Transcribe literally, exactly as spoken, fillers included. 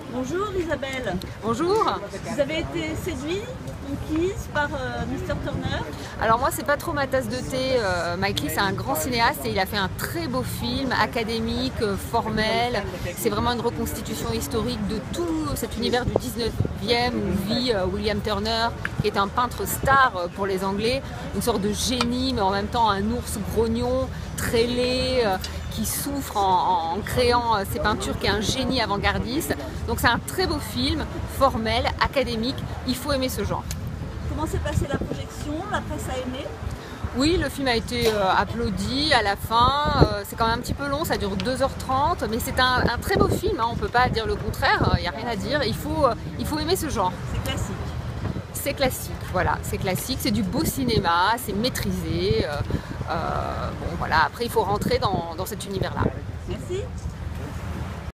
Bonjour Isabelle. Bonjour. Vous avez été séduite, conquise par euh, mister Turner? Alors moi c'est pas trop ma tasse de thé, euh, Mike Leigh c'est un grand cinéaste et il a fait un très beau film académique, euh, formel. C'est vraiment une reconstitution historique de tout cet univers du dix-neuvième où vit euh, William Turner, qui est un peintre star euh, pour les Anglais, une sorte de génie mais en même temps un ours grognon, très laid, euh, qui souffre en, en créant euh, ses peintures, qui est un génie avant-gardiste. Donc c'est un très beau film, formel, académique, il faut aimer ce genre. Comment s'est passée la projection? La presse a aimé? Oui, le film a été euh, applaudi à la fin, euh, c'est quand même un petit peu long, ça dure deux heures trente, mais c'est un, un très beau film, hein, on ne peut pas dire le contraire, il n'y a rien à dire, il faut, euh, il faut aimer ce genre. C'est classique. C'est classique, voilà, c'est classique, c'est du beau cinéma, c'est maîtrisé, euh, euh, bon voilà, après il faut rentrer dans, dans cet univers-là.